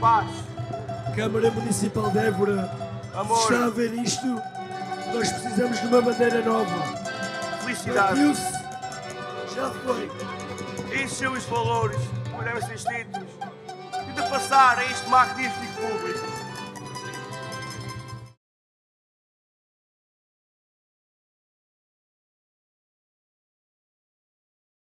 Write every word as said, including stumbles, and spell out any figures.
paz. Câmara Municipal de Évora, Amor. se está a ver isto, nós precisamos de uma bandeira nova. Felicidade. Viu-se? Já foi. Encheu os valores, por estes títulos, e de passar a este magnífico público.